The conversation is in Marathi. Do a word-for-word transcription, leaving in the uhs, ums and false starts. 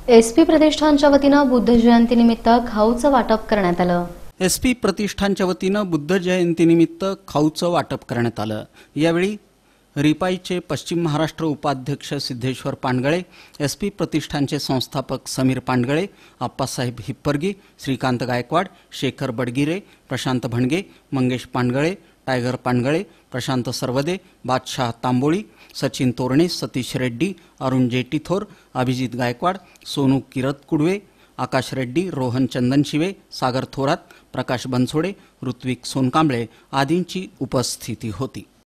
एस पी प्रतिष्ठानच्या वतीनं बुद्ध जयंतीनिमित्त खाऊचं वाटप करण्यात आलं। एस पी प्रतिष्ठानच्या वतीनं बुद्ध जयंतीनिमित्त खाऊचं वाटप करण्यात आलं। यावेळी रिपाईचे पश्चिम महाराष्ट्र उपाध्यक्ष सिद्धेश्वर पांडगळे, एस पी प्रतिष्ठानचे संस्थापक समीर पांडगळे, आप्पासाहेब हिप्परगी, श्रीकांत गायकवाड, शेखर बडगिरे, प्रशांत भणगे, मंगेश पांडगळे, टायगर पांडगळे, प्रशांत सरवदे, बादशाह तांबोळी, सचिन तोरणे, सतीश रेड्डी, अरुण जेटीथोर, अभिजित गायकवाड, सोनू किरत कुडवे, आकाश रेड्डी, रोहन चंदनशिवे, सागर थोरात, प्रकाश बनसोडे, ऋत्विक सोनकांबळे आदींची उपस्थिती होती।